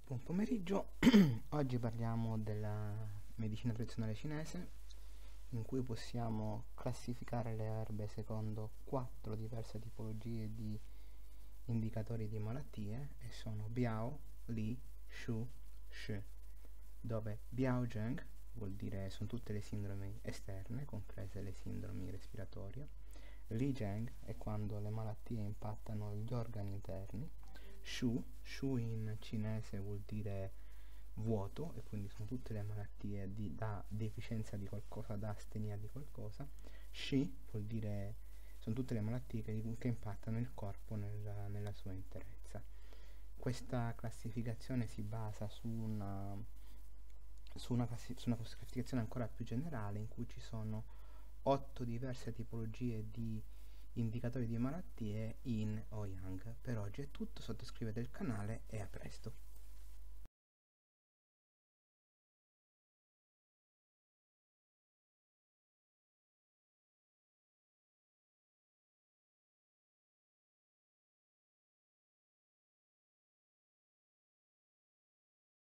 Buon pomeriggio, oggi parliamo della medicina tradizionale cinese in cui possiamo classificare le erbe secondo quattro diverse tipologie di indicatori di malattie e sono Biao, Li, Shu, Shi, dove Biao Zheng vuol dire sono tutte le sindromi esterne, comprese le sindromi respiratorie, Li Zheng è quando le malattie impattano gli organi interni, Shu in cinese vuol dire vuoto e quindi sono tutte le malattie da deficienza di qualcosa, da astenia di qualcosa. Shi vuol dire sono tutte le malattie che impattano il corpo nella sua interezza. Questa classificazione si basa su una classificazione ancora più generale in cui ci sono 8 diverse tipologie di indicatori di malattie yin o yang. Per oggi è tutto, sottoscrivete il canale e a presto.